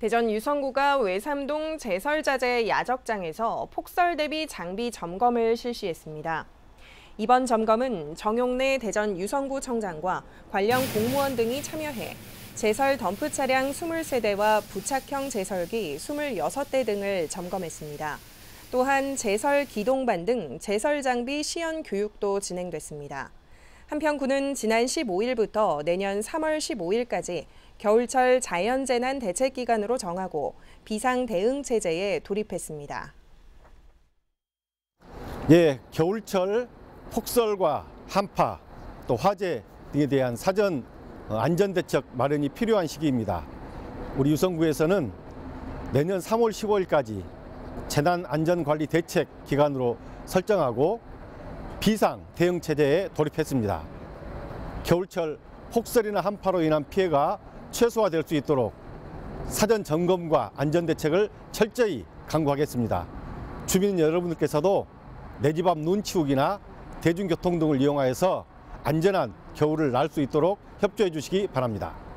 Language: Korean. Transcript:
대전 유성구가 외삼동 제설자재 야적장에서 폭설 대비 장비 점검을 실시했습니다. 이번 점검은 정용래 대전 유성구청장과 관련 공무원 등이 참여해 제설 덤프 차량 23대와 부착형 제설기 26대 등을 점검했습니다. 또한 제설 기동반 등 제설 장비 시연 교육도 진행됐습니다. 한편 구는 지난 15일부터 내년 3월 15일까지 겨울철 자연재난 대책 기간으로 정하고 비상 대응 체제에 돌입했습니다. 겨울철 폭설과 한파, 또 화재 등에 대한 사전 안전대책 마련이 필요한 시기입니다. 우리 유성구에서는 내년 3월 15일까지 재난안전관리 대책 기간으로 설정하고 비상 대응 체제에 돌입했습니다. 겨울철 폭설이나 한파로 인한 피해가 최소화될 수 있도록 사전 점검과 안전대책을 철저히 강구하겠습니다. 주민 여러분들께서도 내 집 앞 눈 치우기나 대중교통 등을 이용하여서 안전한 겨울을 날 수 있도록 협조해 주시기 바랍니다.